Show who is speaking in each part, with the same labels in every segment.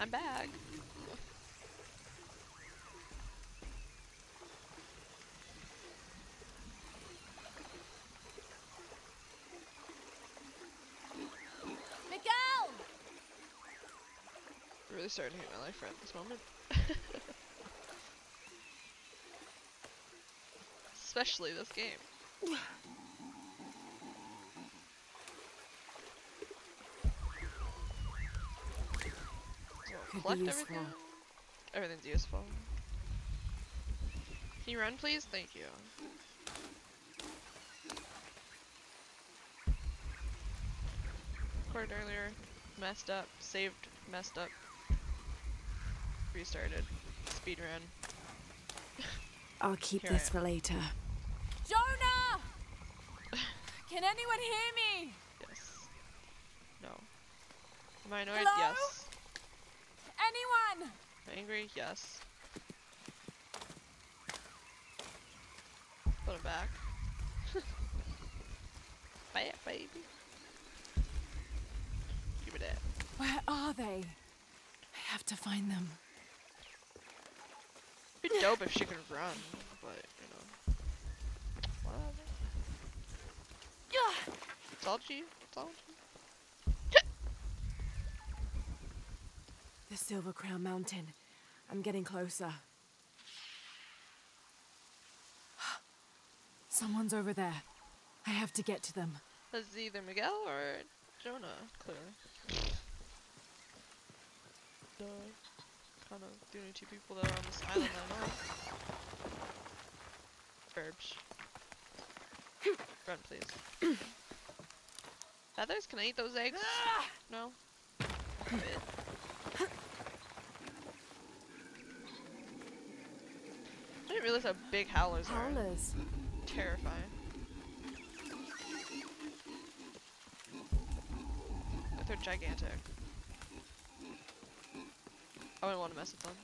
Speaker 1: I'm back.
Speaker 2: Miguel!
Speaker 1: Really starting to hate my life right at this moment. Especially this game. So collect everything. Everything's useful. Can you run, please? Thank you. Recorded earlier. Messed up. Saved. Messed up. Restarted. Speedrun.
Speaker 3: I'll keep
Speaker 1: Here
Speaker 3: this
Speaker 1: I am.
Speaker 3: for later.
Speaker 2: Jonah! Can anyone hear me?
Speaker 1: Yes. No. Am I annoyed?
Speaker 2: Hello?
Speaker 1: Yes.
Speaker 2: Anyone?
Speaker 1: Am I angry? Yes. Put it back. Back, baby. Give it that.
Speaker 2: Where are they? I have to find them.
Speaker 1: It'd be dope if she could run, but you know. Whatever. It's all G. It's all G.
Speaker 3: The Silver Crown Mountain. I'm getting closer. Someone's over there. I have to get to them.
Speaker 1: That's either Miguel or Jonah, clearly. Duh. Kind of the only two people that are on this island I know. Burbs. Run, please. Feathers? Can I eat those eggs? No? Good. I didn't realize how big howlers are.
Speaker 3: Howlers.
Speaker 1: Terrifying. But they're gigantic. I wouldn't want to mess with them.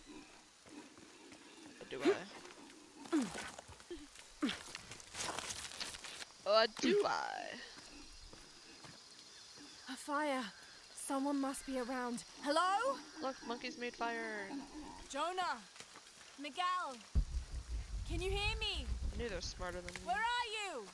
Speaker 1: Or do I? Or do I?
Speaker 3: A fire. Someone must be around. Hello?
Speaker 1: Look, monkeys made fire.
Speaker 2: Jonah! Miguel! Can you hear me?
Speaker 1: I knew they were smarter than me.
Speaker 2: Where are you?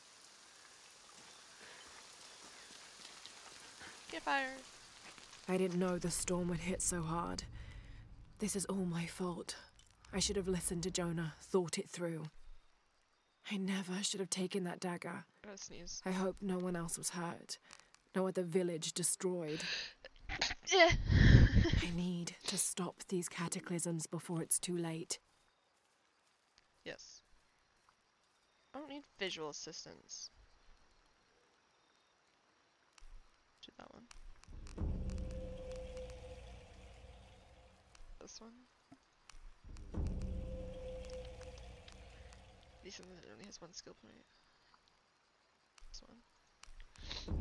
Speaker 1: Get fired.
Speaker 3: I didn't know the storm would hit so hard. This is all my fault. I should have listened to Jonah, thought it through. I never should have taken that dagger.
Speaker 1: I'm gonna sneeze.
Speaker 3: I hope no one else was hurt. No other village destroyed.
Speaker 1: Yeah.
Speaker 3: I need to stop these cataclysms before it's too late.
Speaker 1: Yes. I don't need visual assistance. Do that one. This one. Need something that only has one skill point. This one.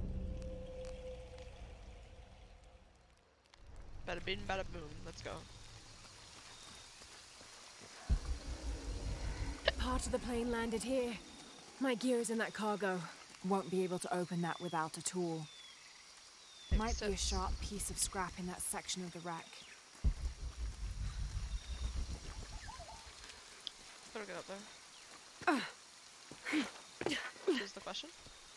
Speaker 1: Bada bing, bada boom. Let's go.
Speaker 3: Part of the plane landed here. My gear's in that cargo. Won't be able to open that without a tool. Might be a sharp piece of scrap in that section of the wreck.
Speaker 1: Better get up there. Here's the question.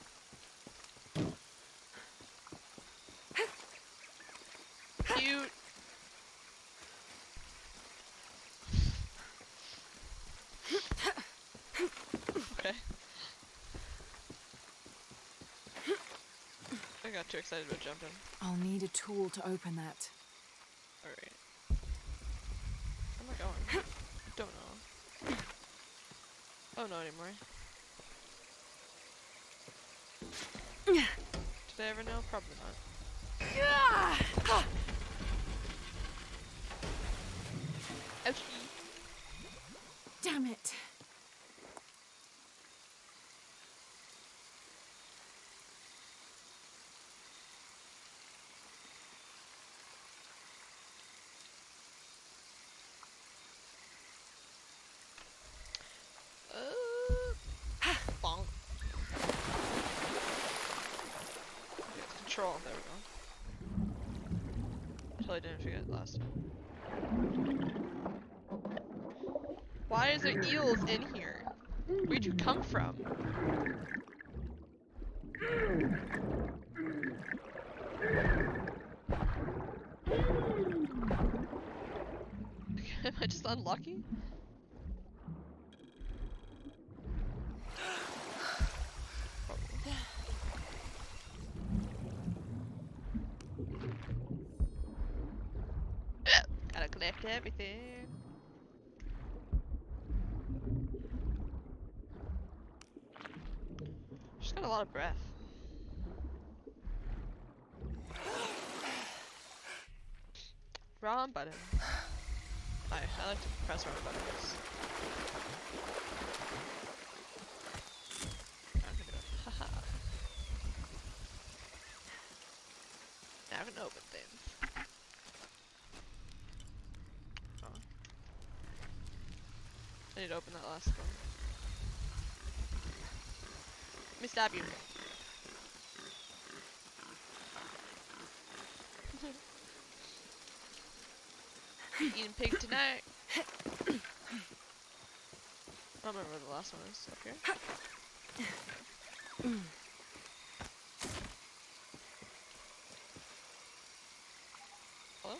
Speaker 1: Cute. Okay. I got too excited about jumping.
Speaker 3: I'll need a tool to open that.
Speaker 1: Alright. Where am I going? Don't know. Oh, not anymore. Did I ever know? Probably not. Ouchie.
Speaker 3: Damn it.
Speaker 1: Bonk. Okay, control. There we go. Totally didn't forget last time. Why is there eels in here? Where'd you come from? Am I just unlucky? Gotta collect everything. She's got a lot of breath. Wrong button. I like to press wrong buttons. Haha. Now I can open things. Oh. I need to open that last one. Let me stab you. Eating pig tonight. I don't remember where the last one is. Up here. Hello?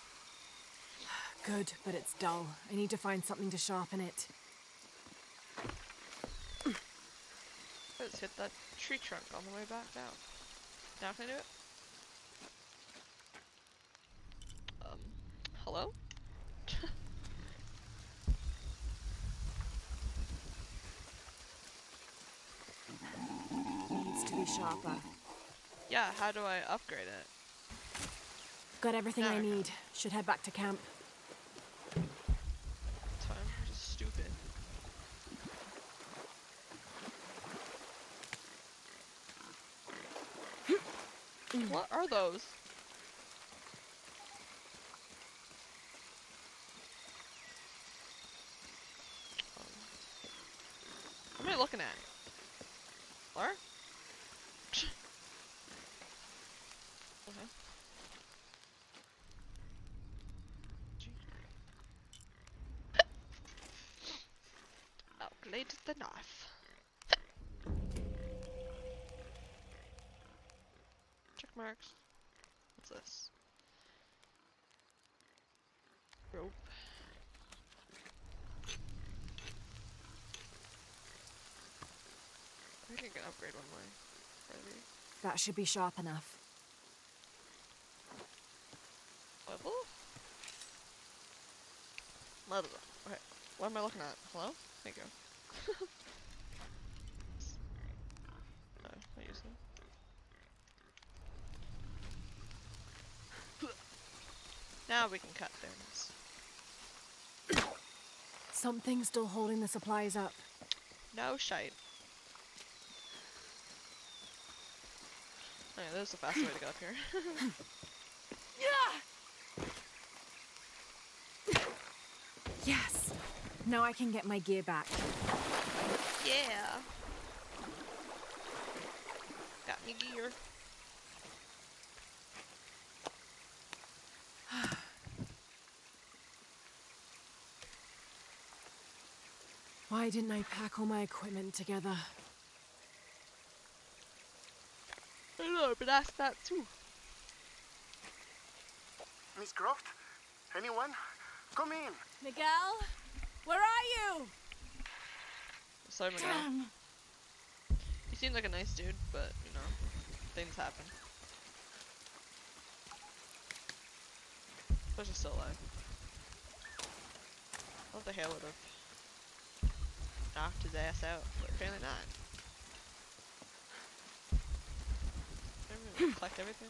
Speaker 3: Good, but it's dull. I need to find something to sharpen it.
Speaker 1: Let's hit that tree trunk on the way back down. Now can I do it? Hello?
Speaker 3: Needs to be sharper.
Speaker 1: Yeah, how do I upgrade it?
Speaker 3: Got everything I
Speaker 1: There.
Speaker 3: need. Should head back to camp.
Speaker 1: It's fine, I'm just stupid. What are those? What am I looking at? Laura? Okay. Calculated the knife. Check marks. What's this? Rope. I think I can upgrade one way. Maybe.
Speaker 3: That should be sharp enough.
Speaker 1: Level? Level. Okay. What am I looking at? Hello? Thank you. No, not using it. Now we can cut things.
Speaker 3: Something's still holding the supplies up.
Speaker 1: No shite. Okay, there's the faster way to get up here.
Speaker 3: Yes! Now I can get my gear back.
Speaker 1: Yeah! Got me gear.
Speaker 3: Why didn't I pack all my equipment together?
Speaker 1: I don't know, but ask that too.
Speaker 4: Miss Croft? Anyone? Come in.
Speaker 2: Miguel? Where are you?
Speaker 1: Sorry, Miguel.
Speaker 2: Damn.
Speaker 1: He seemed like a nice dude, but, you know, things happen. But he's still alive. I thought the hail would have knocked his ass out, but apparently not. Maybe collect everything.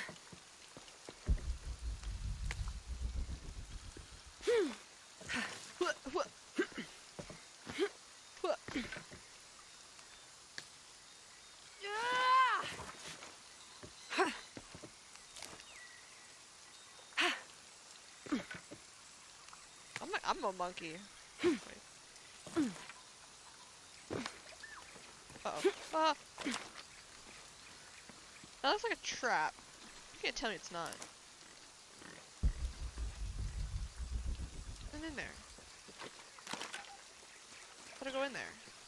Speaker 1: I'm a monkey. Wait. Uh-oh. Ah! That looks like a trap. You can't tell me it's not. in there? Gotta go in there.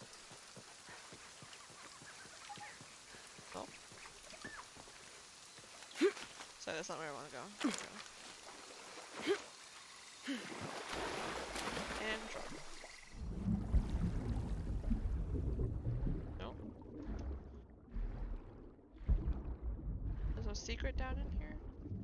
Speaker 1: Oh. Sorry, that's not where I want to go. Okay. And drop. No? There's no secret down in here?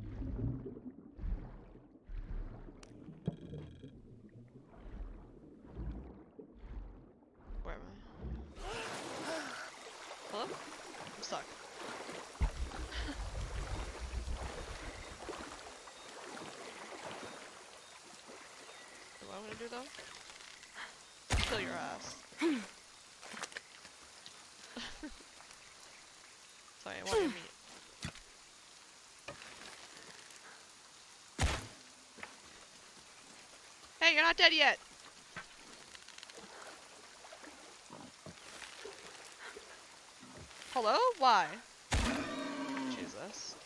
Speaker 1: Where am I? Hello? I'm stuck. What I'm gonna do though? Kill your ass. Sorry, I want your meat. Hey, you're not dead yet! Hello? Why? Jesus.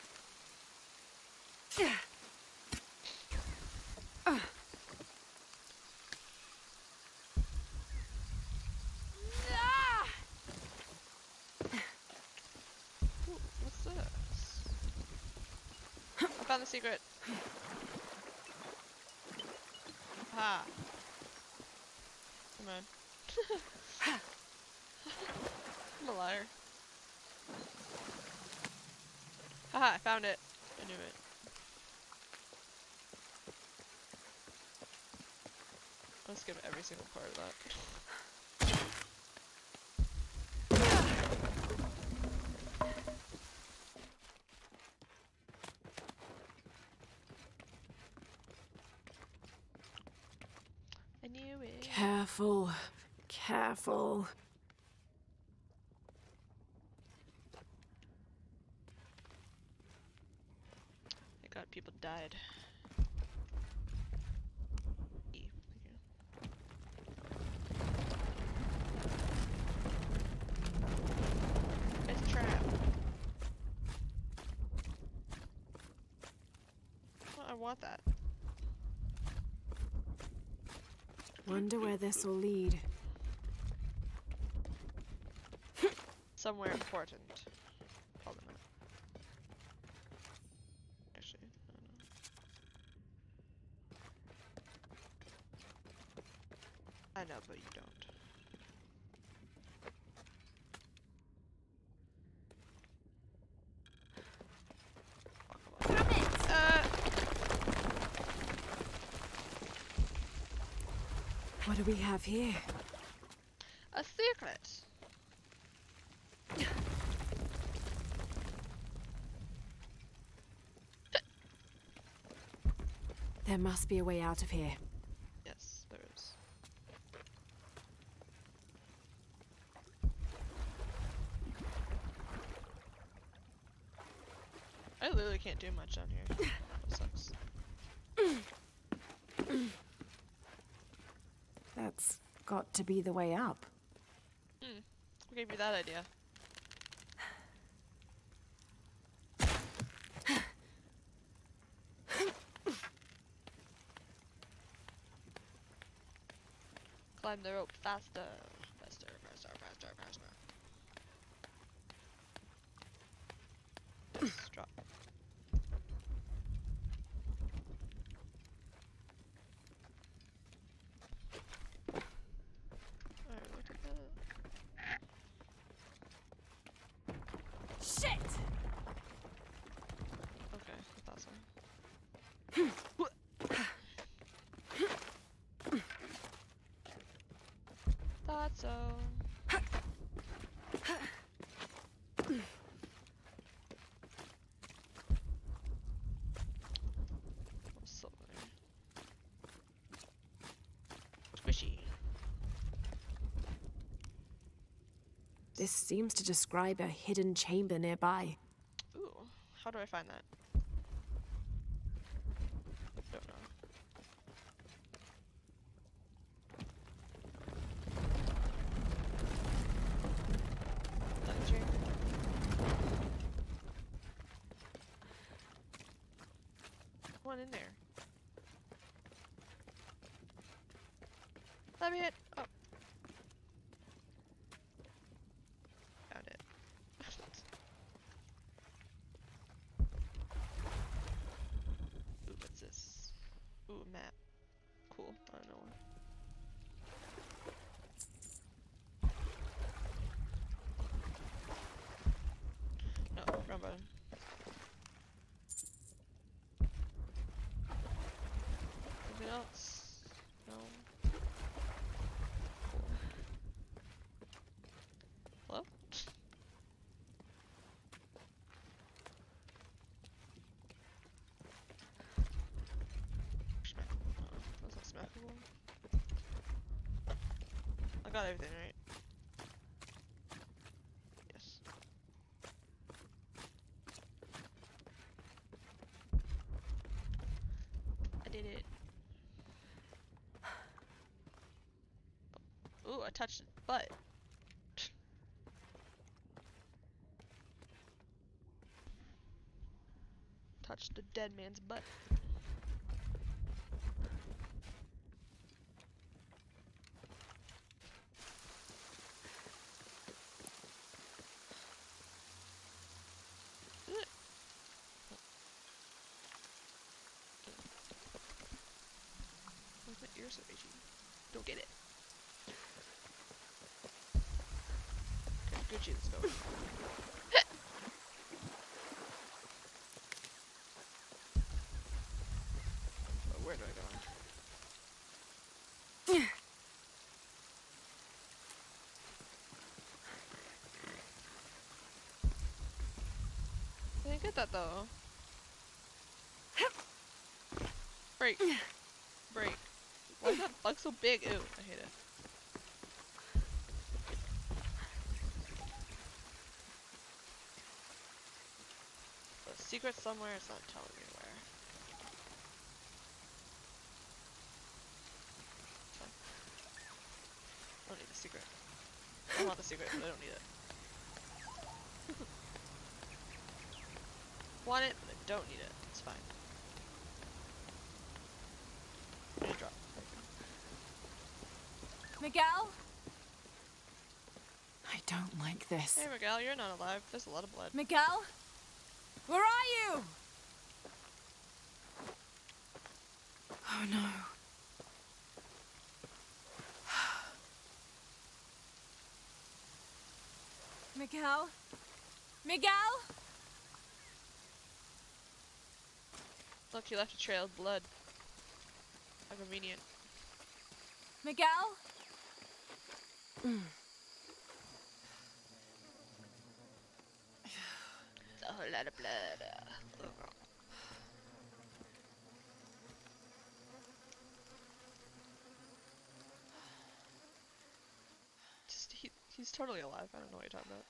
Speaker 1: Ooh, what's this? I found the secret. Ha. Come on. I'm a liar. Haha, I found it. I knew it. I'll skip every single part of that. I knew it.
Speaker 3: Careful. Careful.
Speaker 1: Thank God people died. E, thank you. It's a trap. Well, I want that.
Speaker 3: Wonder where this will lead.
Speaker 1: Somewhere important. Probably not. Actually, I don't know. I know, but you don't. Oh, come on.
Speaker 3: What do we have here?
Speaker 1: A secret.
Speaker 3: There must be a way out of here.
Speaker 1: Yes, there is. I literally can't do much down here. That sucks.
Speaker 3: That's got to be the way up.
Speaker 1: Who gave you that idea? Climb the rope faster. Faster, faster, faster, faster. Yes, drop. Alright, look at that.
Speaker 3: Shit!
Speaker 1: Okay, I thought so. Thought so. Silver. Squishy.
Speaker 3: This seems to describe a hidden chamber nearby.
Speaker 1: Ooh, how do I find that? Don't know. Dungeon. One in there. Let me hit. Oh. Found it. Ooh, what's this? Ooh, a map. Cool. I don't know what. No, wrong button. Anything else? No. Cool. Hello? Smack. Oh, that's not smackable. I got everything right. Yes. I did it. Ooh, I touched his butt. Touched the dead man's butt. Ugh. Why is my ear so itchy? Don't get it. Okay, Gucci, let's go. Oh, where do I go? I didn't get that though. Break. Break. Why is that bug so big? Ew, I hate it. The secret somewhere, it's not telling me where. It's fine. I don't need the secret. I want the secret, but I don't need it. Want it, but I don't need it. It's fine. I need to drop.
Speaker 2: Miguel?
Speaker 3: I don't like this.
Speaker 1: Hey Miguel, you're not alive. There's a lot of blood.
Speaker 2: Miguel? Where are you?
Speaker 3: Oh no.
Speaker 2: Miguel? Miguel?
Speaker 1: Look, he left a trail of blood. How convenient.
Speaker 2: Miguel?
Speaker 1: It's a whole lot of blood. Just he's totally alive. I don't know what you're talking about.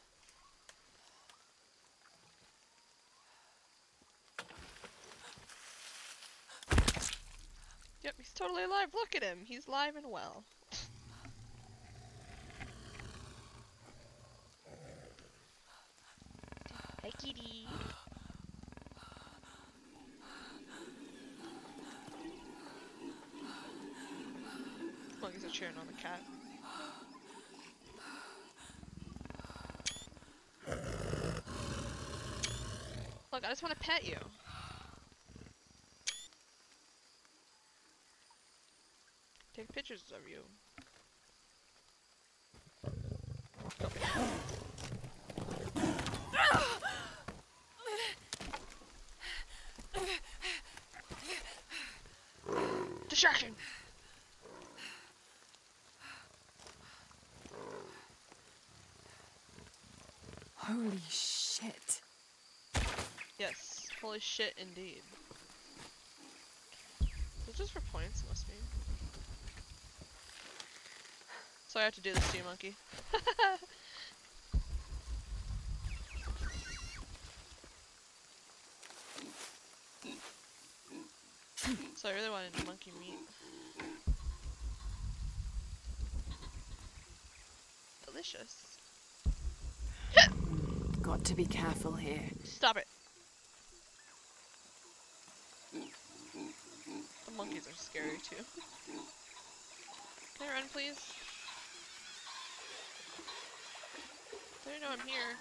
Speaker 1: Yep, he's totally alive. Look at him. He's live and well. Hi, kitty. Monkeys are cheering on the cat. Look, I just want to pet you. Take pictures of you. Distraction!
Speaker 3: Holy shit.
Speaker 1: Yes, holy shit indeed. Is it just for points? Must be. So I have to do this to you, monkey. So I really wanted monkey meat. Delicious.
Speaker 3: Got to be careful here.
Speaker 1: Stop it. The monkeys are scary too. Can I run, please? I don't know I'm here.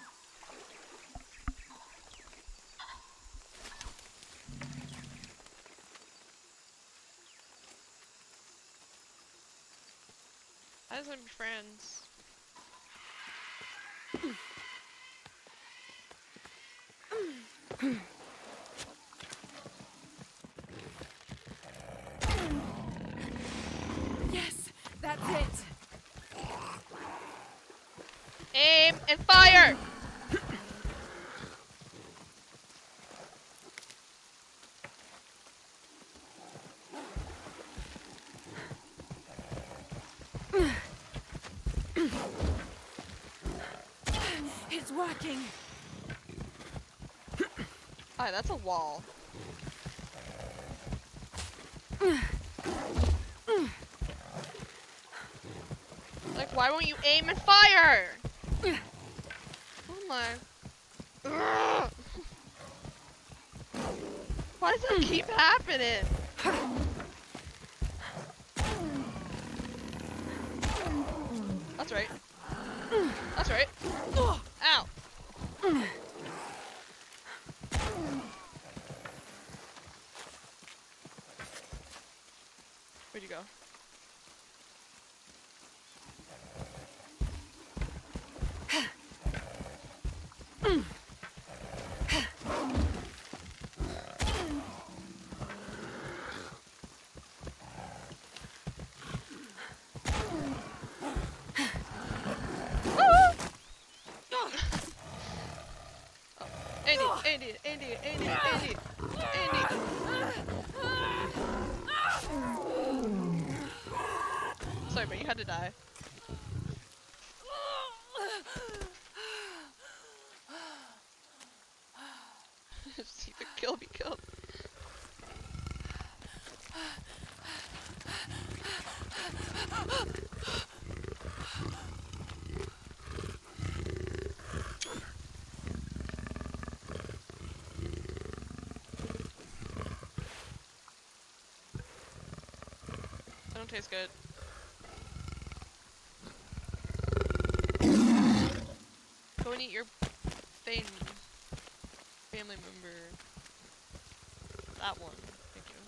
Speaker 1: I just want to be friends.
Speaker 3: Yes, that's it.
Speaker 1: Aim and fire!
Speaker 3: It's working.
Speaker 1: Alright, that's a wall. Like, why won't you aim and fire? Oh my. Ugh. Why does that keep happening? That's right. That's right. Ow. Where'd you go? Andy. Sorry, but you had to die. Just either kill, be killed. That don't taste good. Go and eat your thing. Family member. That one. Thank you.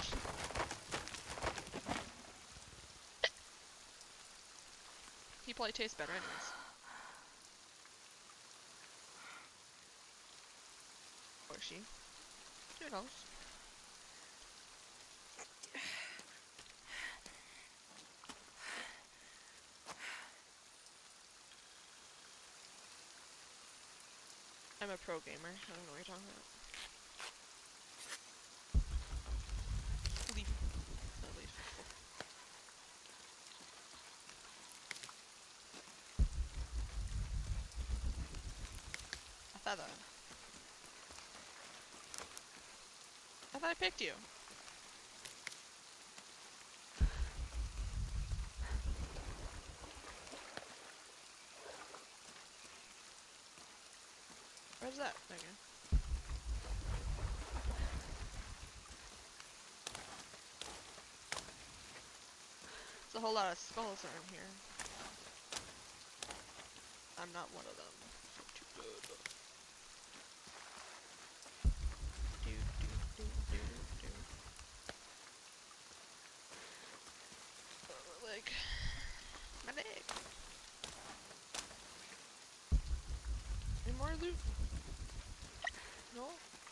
Speaker 1: He probably tastes better anyways. Or she. Who knows? I'm a pro gamer. I don't know what you're talking about. Leaf. Not leaf. A feather. I thought I picked you. Where's that? Okay. There's a whole lot of skulls around here. I'm not one of them. Too good. Like my leg. Any more loot? No?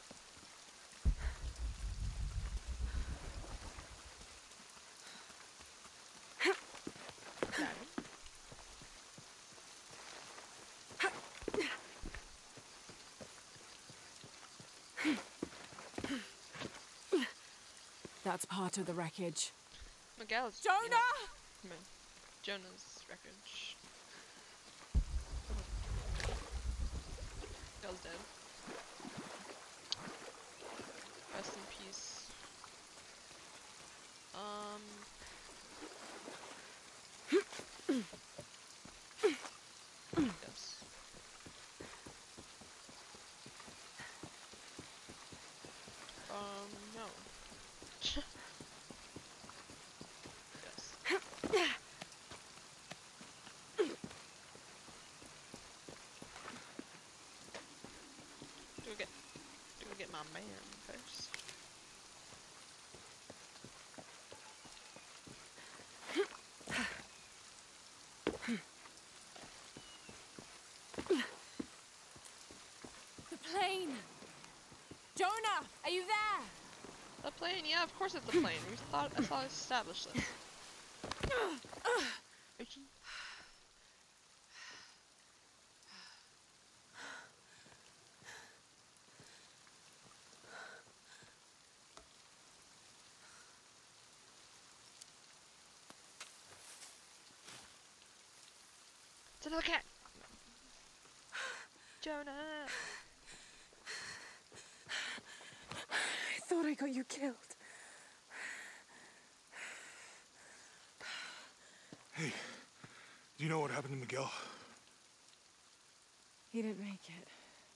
Speaker 1: Got him.
Speaker 3: That's part of the wreckage.
Speaker 1: Miguel's
Speaker 3: Jonah!
Speaker 1: Come on. Jonah's wreckage. Miguel's dead. Rest in peace. Yes. No. Yes. my man first.
Speaker 3: The plane! Jonah, are you there?
Speaker 1: The plane? Yeah, of course it's the plane. I thought I established this. Rachel? It's another cat! Jonah!
Speaker 3: I thought I got you killed.
Speaker 5: Hey, do you know what happened to Miguel?
Speaker 3: He didn't make it.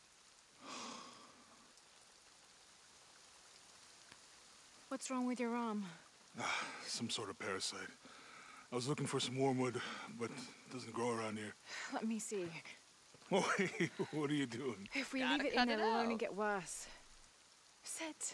Speaker 3: What's wrong with your arm?
Speaker 5: Some sort of parasite. I was looking for some wormwood, but it doesn't grow around here.
Speaker 3: Let me see.
Speaker 5: Oh, hey, what are you doing?
Speaker 3: If we
Speaker 1: Gotta
Speaker 3: leave it
Speaker 1: cut
Speaker 3: in there,
Speaker 1: it
Speaker 3: it'll only
Speaker 1: out.
Speaker 3: get worse. Sit.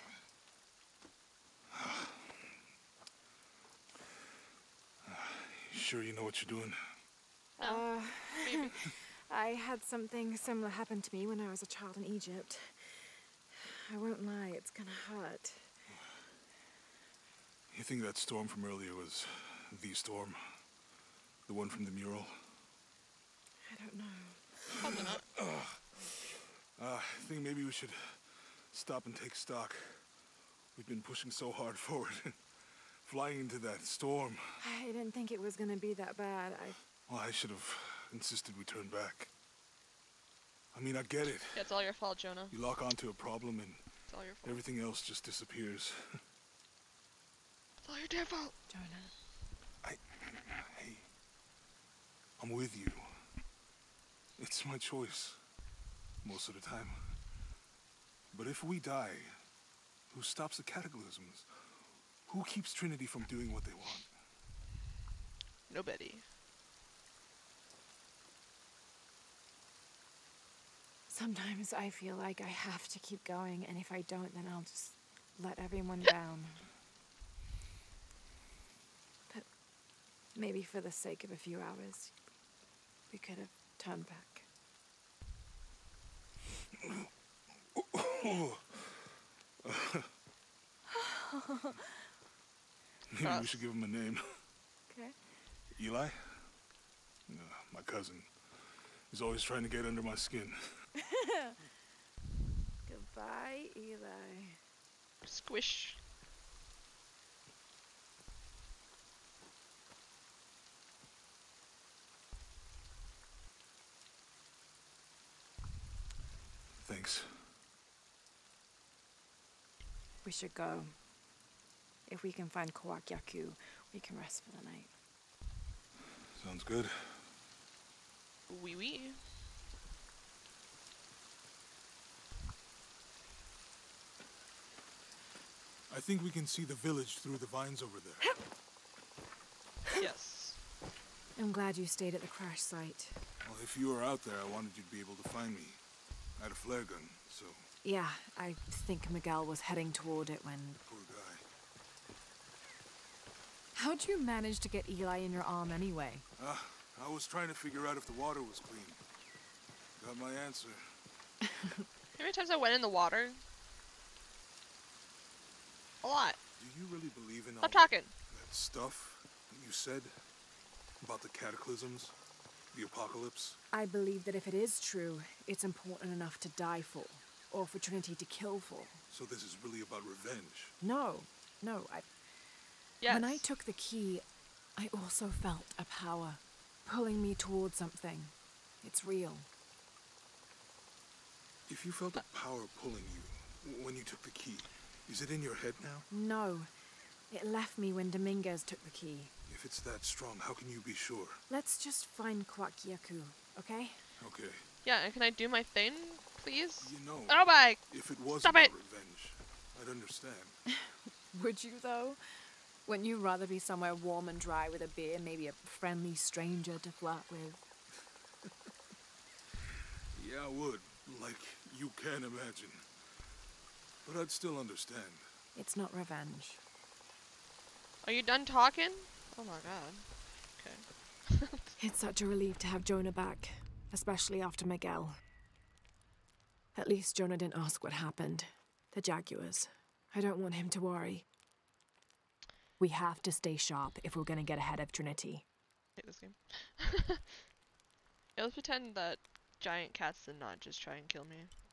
Speaker 5: You sure you know what you're doing?
Speaker 1: Maybe.
Speaker 3: I had something similar happen to me when I was a child in Egypt. I won't lie, it's gonna hurt.
Speaker 5: You think that storm from earlier was the storm? The one from the mural?
Speaker 3: I don't know.
Speaker 1: Probably not.
Speaker 5: I think maybe we should stop and take stock. We've been pushing so hard forward. Flying into that storm.
Speaker 3: I didn't think it was gonna be that bad.
Speaker 5: Well, I should have insisted we turn back. I mean, I get it.
Speaker 1: Yeah, it's all your fault, Jonah.
Speaker 5: You lock onto a problem and
Speaker 1: It's all your fault.
Speaker 5: everything else just disappears.
Speaker 1: It's all your damn fault.
Speaker 3: Jonah.
Speaker 5: Hey, I'm with you. It's my choice. Most of the time. But if we die, who stops the cataclysms? Who keeps Trinity from doing what they want?
Speaker 1: Nobody.
Speaker 3: Sometimes I feel like I have to keep going, and if I don't, then I'll just let everyone down. But maybe for the sake of a few hours, we could have turned back.
Speaker 5: Maybe we should give him a name.
Speaker 3: Okay.
Speaker 5: Eli? My cousin. He's always trying to get under my skin.
Speaker 3: Goodbye, Eli.
Speaker 1: Squish.
Speaker 5: Thanks.
Speaker 3: We should go. If we can find Kawakyaku, we can rest for the night.
Speaker 5: Sounds good.
Speaker 1: Wee wee.
Speaker 5: I think we can see the village through the vines over there.
Speaker 1: Yes.
Speaker 3: I'm glad you stayed at the crash site.
Speaker 5: Well, if you were out there, I wanted you to be able to find me. I had a flare gun, so
Speaker 3: Yeah, I think Miguel was heading toward it when...
Speaker 5: poor guy.
Speaker 3: How'd you manage to get Eli in your arm anyway?
Speaker 5: I was trying to figure out if the water was clean. Got my answer.
Speaker 1: How many times I went in the water? A lot.
Speaker 5: Do you really believe in all
Speaker 1: Stop talking.
Speaker 5: that stuff that you said about the cataclysms, the apocalypse?
Speaker 3: I believe that if it is true, it's important enough to die for, or for Trinity to kill for.
Speaker 5: So this is really about revenge.
Speaker 3: No,
Speaker 1: Yes.
Speaker 3: When I took the key, I also felt a power pulling me towards something. It's real.
Speaker 5: If you felt a power pulling you when you took the key, is it in your head now?
Speaker 3: No, it left me when Dominguez took the key.
Speaker 5: If it's that strong, how can you be sure?
Speaker 3: Let's just find Kawakyaku, okay?
Speaker 5: Okay.
Speaker 1: Yeah, and can I do my thing, please?
Speaker 5: You know,
Speaker 1: Oh my!
Speaker 5: if it was
Speaker 1: Stop
Speaker 5: about
Speaker 1: it!
Speaker 5: revenge, I'd understand.
Speaker 3: Would you, though? Wouldn't you rather be somewhere warm and dry with a beer, maybe a friendly stranger to flirt with?
Speaker 5: Yeah, I would. Like you can imagine. But I'd still understand.
Speaker 3: It's not revenge.
Speaker 1: Are you done talking? Oh my god. Okay.
Speaker 3: It's such a relief to have Jonah back, especially after Miguel. At least Jonah didn't ask what happened. The Jaguars. I don't want him to worry. We have to stay sharp if we're gonna get ahead of Trinity.
Speaker 1: I hate this game. Yeah, let's pretend that giant cats did not just try and kill me.